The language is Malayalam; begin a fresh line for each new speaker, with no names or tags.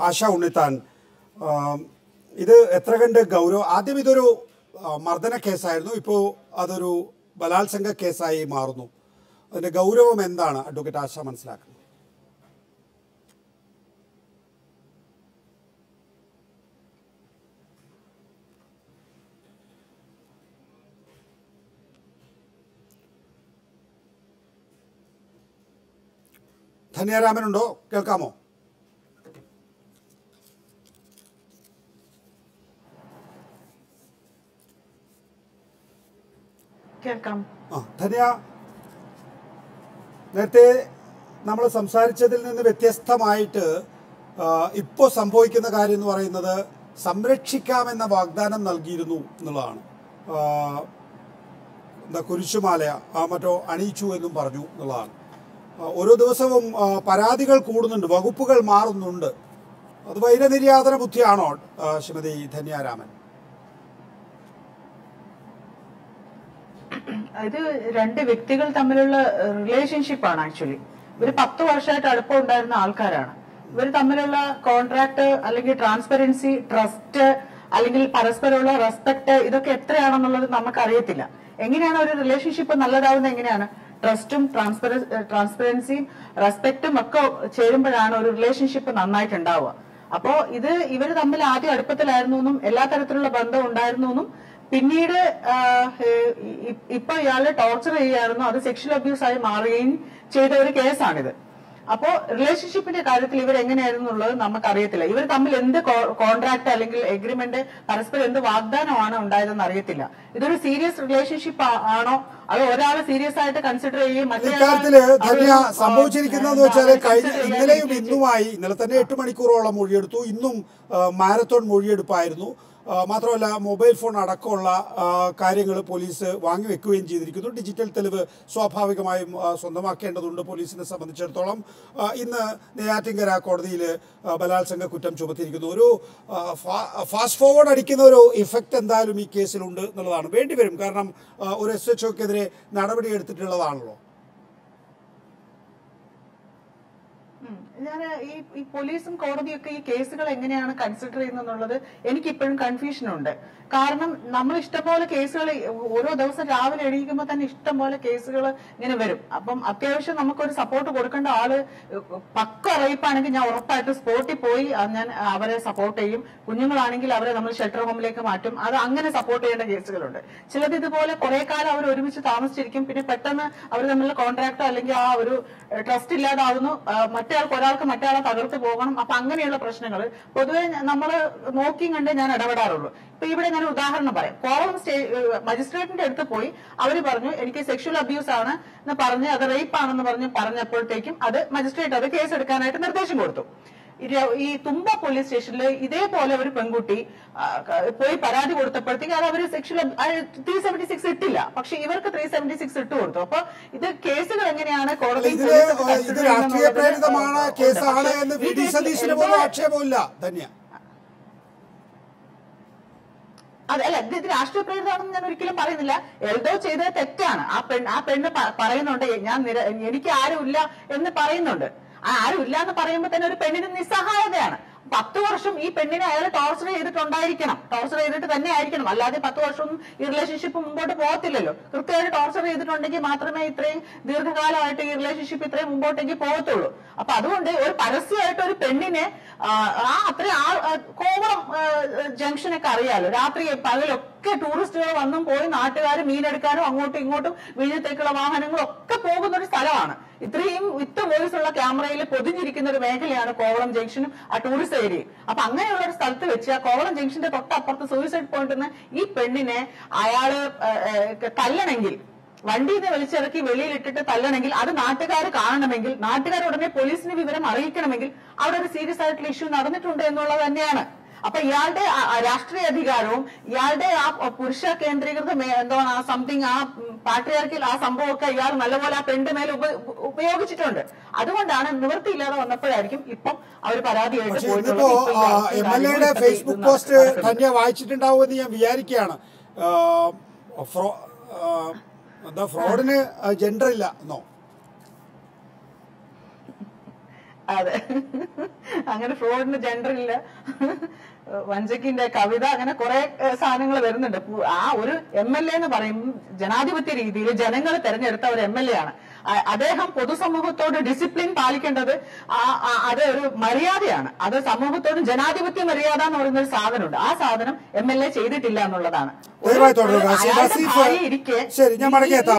ആശ ഉണ്ണിത്താൻ, ഇത് എത്ര കണ്ട് ഗൗരവം? ആദ്യം ഇതൊരു മർദ്ദന കേസായിരുന്നു, ഇപ്പോൾ അതൊരു ബലാത്സംഗ കേസായി മാറുന്നു. അതിൻ്റെ ഗൗരവം എന്താണ് അഡ്വക്കേറ്റ് ആശ മനസ്സിലാക്കുന്നത്? ധന്യരാമനുണ്ടോ? കേൾക്കാമോ?
കേൾക്കാം.
ധന്യ, നേരത്തെ നമ്മൾ സംസാരിച്ചതിൽ നിന്ന് വ്യത്യസ്തമായിട്ട് ഇപ്പോൾ സംഭവിക്കുന്ന കാര്യം എന്ന് പറയുന്നത് സംരക്ഷിക്കാമെന്ന വാഗ്ദാനം നൽകിയിരുന്നു എന്നുള്ളതാണ്. എന്താ കുരിശുമാല മറ്റോ അണിയിച്ചു എന്നും പറഞ്ഞു എന്നുള്ളതാണ്. ഓരോ ദിവസവും പരാതികൾ കൂടുന്നുണ്ട്, വകുപ്പുകൾ മാറുന്നുണ്ട്. അത് വൈരനിര്യാതന ബുദ്ധിയാണോ ശ്രീമതി ധന്യരാമൻ?
ഇത് രണ്ട് വ്യക്തികൾ തമ്മിലുള്ള റിലേഷൻഷിപ്പാണ്. ആക്ച്വലി ഇവർ 10 വർഷമായിട്ട് അടുപ്പം ഉണ്ടായിരുന്ന ആൾക്കാരാണ്. ഇവർ തമ്മിലുള്ള കോൺട്രാക്ട് അല്ലെങ്കിൽ ട്രാൻസ്പെറൻസി, ട്രസ്റ്റ് അല്ലെങ്കിൽ പരസ്പരമുള്ള റെസ്പെക്ട്, ഇതൊക്കെ എത്രയാണെന്നുള്ളത് നമുക്ക് അറിയത്തില്ല. എങ്ങനെയാണ് ഒരു റിലേഷൻഷിപ്പ് നല്ലതാവുന്നത്? എങ്ങനെയാണ് ട്രസ്റ്റും ട്രാൻസ്പെറൻസിയും റെസ്പെക്റ്റും ഒക്കെ ചേരുമ്പോഴാണ് ഒരു റിലേഷൻഷിപ്പ് നന്നായിട്ടുണ്ടാവുക. അപ്പോ ഇത് ഇവർ തമ്മിൽ ആദ്യം അടുപ്പത്തിലായിരുന്നു എന്നും എല്ലാ തരത്തിലുള്ള ബന്ധം ഉണ്ടായിരുന്നു എന്നും പിന്നീട് ഇപ്പൊ ഇയാളെ ടോർച്ചർ ചെയ്യുകയായിരുന്നു, അത് സെക്ഷൽ അബ്യൂസ് ആയി മാറുകയും ചെയ്ത ഒരു കേസാണിത്. അപ്പോ റിലേഷൻഷിപ്പിന്റെ കാര്യത്തിൽ ഇവർ എങ്ങനെയായിരുന്നു എന്നുള്ളത് നമുക്കറിയത്തില്ല. ഇവർ തമ്മിൽ എന്ത് കോൺട്രാക്ട് അല്ലെങ്കിൽ എഗ്രിമെന്റ്, പരസ്പരം എന്ത് വാഗ്ദാനമാണ് ഉണ്ടായതെന്ന് അറിയത്തില്ല. ഇതൊരു സീരിയസ് റിലേഷൻഷിപ്പ് ആണോ അത് ഒരാൾ സീരിയസ് ആയിട്ട് കൺസിഡർ ചെയ്യും?
ഇക്കാര്യത്തില് ധന്യ സംഭവിച്ചിരിക്കുന്നതെന്ന് വെച്ചാൽ ഇന്നലെയും ഇന്നുമായി, ഇന്നലെ തന്നെ 8 മണിക്കൂറോളം മൊഴിയെടുത്തു, ഇന്നും മാരത്തോൺ മൊഴിയെടുപ്പായിരുന്നു. മാത്രമല്ല മൊബൈൽ ഫോൺ അടക്കമുള്ള കാര്യങ്ങൾ പോലീസ് വാങ്ങിവെക്കുകയും ചെയ്തിരിക്കുന്നു. ഡിജിറ്റൽ തെളിവ് സ്വാഭാവികമായും സ്വന്തമാക്കേണ്ടതുണ്ട് പോലീസിനെ സംബന്ധിച്ചിടത്തോളം. ഇന്ന് നെയ്യാറ്റിൻകര കോടതിയിൽ ബലാത്സംഗ കുറ്റം ചുമത്തിയിരിക്കുന്നു. ഒരു ഫാസ്റ്റ് ഫോർവേഡ് അടിക്കുന്ന ഒരു ഇഫക്റ്റ് എന്തായാലും ഈ കേസിലുണ്ട് എന്നുള്ളതാണ്. വേണ്ടിവരും, കാരണം ഒരു SHOക്കെതിരെ നടപടി എടുത്തിട്ടുള്ളതാണല്ലോ.
ഞാൻ ഈ പോലീസും കോടതിയൊക്കെ ഈ കേസുകൾ എങ്ങനെയാണ് കൺസിഡർ ചെയ്യുന്നത് എനിക്കിപ്പോഴും കൺഫ്യൂഷൻ ഉണ്ട്. കാരണം നമ്മൾ ഇഷ്ടംപോലെ കേസുകൾ ഓരോ ദിവസം രാവിലെ എണീക്കുമ്പോൾ തന്നെ ഇഷ്ടംപോലെ കേസുകൾ ഇങ്ങനെ വരും. അപ്പം അത്യാവശ്യം നമുക്കൊരു സപ്പോർട്ട് കൊടുക്കേണ്ട ആള് പക്ക റേപ്പാണെങ്കിൽ ഞാൻ ഉറപ്പായിട്ട് സ്പോട്ടിൽ പോയി ഞാൻ അവരെ സപ്പോർട്ട് ചെയ്യും. കുഞ്ഞുങ്ങളാണെങ്കിൽ അവരെ നമ്മൾ ഷെൽട്ടർ ഹോമിലേക്ക് മാറ്റും. അത് അങ്ങനെ സപ്പോർട്ട് ചെയ്യേണ്ട കേസുകളുണ്ട്. ചിലത് ഇതുപോലെ കുറെ കാലം അവർ ഒരുമിച്ച് താമസിച്ചിരിക്കും, പിന്നെ പെട്ടെന്ന് അവർ തമ്മിലുള്ള കോൺട്രാക്ടോ അല്ലെങ്കിൽ ആ ഒരു ട്രസ്റ്റ് ഇല്ലാതാവുന്നു, ഒരാൾക്ക് മറ്റേ തകർത്ത് പോകണം. അപ്പൊ അങ്ങനെയുള്ള പ്രശ്നങ്ങൾ പൊതുവെ നമ്മൾ നോക്കിയും കണ്ടേ ഞാൻ ഇടപെടാറുള്ളൂ. ഇപ്പൊ ഇവിടെ ഞാൻ ഉദാഹരണം പറയാം. കോവളം മജിസ്ട്രേറ്റിന്റെ അടുത്ത് പോയി അവര് പറഞ്ഞു എനിക്ക് സെക്ഷൽ അബ്യൂസ് ആണ് എന്ന് പറഞ്ഞ് അത് റേപ്പ് ആണെന്ന് പറഞ്ഞപ്പോഴത്തേക്കും അത് മജിസ്ട്രേറ്റ് അത് കേസ് എടുക്കാനായിട്ട് നിർദ്ദേശം കൊടുത്തു. ഈ തുമ്പ പോലീസ് സ്റ്റേഷനിൽ ഇതേപോലെ ഒരു പെൺകുട്ടി പോയി പരാതി കൊടുത്തപ്പോഴത്തേക്ക് അത് അവര് സെക്ഷൽ 376 ഇട്ടില്ല, പക്ഷെ ഇവർക്ക് 376 ഇട്ട് കൊടുത്തു. അപ്പൊ ഇത് കേസുകൾ എങ്ങനെയാണ് കോടതി
രാഷ്ട്രീയ പ്രേരിതമാണ് കേസാണ് എന്ന് വി ഡി സതീശന് പോലും ആക്ഷേപമില്ല. ധന്യ,
അതല്ല, ഇത് രാഷ്ട്രീയ പ്രേരിതമാണെന്ന് ഞാൻ ഒരിക്കലും പറയുന്നില്ല. എൽദോ ചെയ്തത് തെറ്റാണ്. ആ പെണ്ണ് പറയുന്നുണ്ട് എനിക്ക് ആരുമില്ല എന്ന് പറയുന്നുണ്ട്. ആരുമില്ല എന്ന് പറയുമ്പോൾ തന്നെ ഒരു പെണ്ണിന് നിസ്സഹായതയാണ്. 10 വർഷം ഈ പെണ്ണിനെ അയാൾ ടോർച്ചർ ചെയ്തിട്ടുണ്ടായിരിക്കണം, ടോർച്ചർ ചെയ്തിട്ട് തന്നെ ആയിരിക്കണം, അല്ലാതെ 10 വർഷമൊന്നും ഈ റിലേഷൻഷിപ്പ് മുമ്പോട്ട് പോകത്തില്ലല്ലോ. കൃത്യമായിട്ട് ടോർച്ചർ ചെയ്തിട്ടുണ്ടെങ്കിൽ മാത്രമേ ഇത്രയും ദീർഘകാലമായിട്ട് ഈ റിലേഷൻഷിപ്പ് ഇത്രയും മുമ്പോട്ടേക്ക് പോകത്തുള്ളൂ. അപ്പൊ അതുകൊണ്ട് ഒരു പരസ്യമായിട്ട് ഒരു പെണ്ണിനെ കോവളം ജംഗ്ഷനൊക്കെ അറിയാലോ, രാത്രി പകലൊക്കെ ടൂറിസ്റ്റുകൾ വന്നും പോയി നാട്ടുകാർ മീനെടുക്കാനും അങ്ങോട്ടും ഇങ്ങോട്ടും വിഴിഞ്ഞത്തേക്കുള്ള വാഹനങ്ങളും ഒക്കെ പോകുന്ന ഒരു സ്ഥലമാണ്. ഇത്രയും വോയിസ് ഉള്ള ക്യാമറയിൽ പൊതിഞ്ഞിരിക്കുന്ന ഒരു മേഖലയാണ് കോവളം ജംഗ്ഷനും ആ ടൂറിസ്റ്റ് ഏരിയയും. അപ്പൊ അങ്ങനെയുള്ള ഒരു സ്ഥലത്ത് വെച്ച് ആ കോവളം ജംഗ്ഷന്റെ തൊട്ടപ്പുറത്ത് സൂയിസൈഡ് പോയിന്റിൽ നിന്ന് ഈ പെണ്ണിനെ അയാള് തല്ലണമെങ്കിൽ, വണ്ടിയിൽ നിന്ന് വലിച്ചിറക്കി വെളിയിലിട്ടിട്ട് തല്ലണമെങ്കിൽ, അത് നാട്ടുകാർ കാണണമെങ്കിൽ, നാട്ടുകാർ ഉടനെ പോലീസിന് വിവരം അറിയിക്കണമെങ്കിൽ അവിടെ ഒരു സീരിയസ് ആയിട്ടുള്ള ഇഷ്യൂ നടന്നിട്ടുണ്ട് എന്നുള്ളത് തന്നെയാണ്. അപ്പൊ ഇയാളുടെ രാഷ്ട്രീയ അധികാരവും ഇയാളുടെ ആ പുരുഷ കേന്ദ്രീകൃത എന്താണ് ആ സംതിങ് ആ പാട്രിയാർക്കിൽ ആ സംഭവമൊക്കെ ഇയാൾ നല്ലപോലെ ആ പെണ്ണിന്റെ മേലെ ഉപയോഗിച്ചിട്ടുണ്ട്. അതുകൊണ്ടാണ് നിവൃത്തിയില്ലാതെ വന്നപ്പോഴായിരിക്കും ഇപ്പം അവർ പരാതിയായിട്ട്
പോയിട്ടുള്ളത്. ഫേസ്ബുക്ക് പോസ്റ്റ് തന്നെ വായിച്ചിട്ടുണ്ടാവുമെന്ന് ഞാൻ വിചാരിക്കുകയാണ്. ഫ്രോഡിന് ജെൻഡർ ഇല്ല എന്നോ?
അതെ, അങ്ങനെ ഫ്രോഡിന് ജെൻഡറില്ല, വഞ്ചകിന്റെ കവിത, അങ്ങനെ കുറെ സാധനങ്ങൾ വരുന്നുണ്ട്. ആ ഒരു MLA എന്ന് പറയും ജനാധിപത്യ രീതിയിൽ ജനങ്ങൾ തെരഞ്ഞെടുത്ത ഒരു MLA ആണ്. അദ്ദേഹം പൊതുസമൂഹത്തോട് ഡിസിപ്ലിൻ പാലിക്കേണ്ടത് അത് ഒരു മര്യാദയാണ്. അത് സമൂഹത്തോട് ജനാധിപത്യ മര്യാദ എന്ന് പറയുന്ന ഒരു സാധനമുണ്ട്. ആ സാധനം MLA ചെയ്തിട്ടില്ല എന്നുള്ളതാണ്.
ശരി, ഞാൻ മടങ്ങിയെത്താം.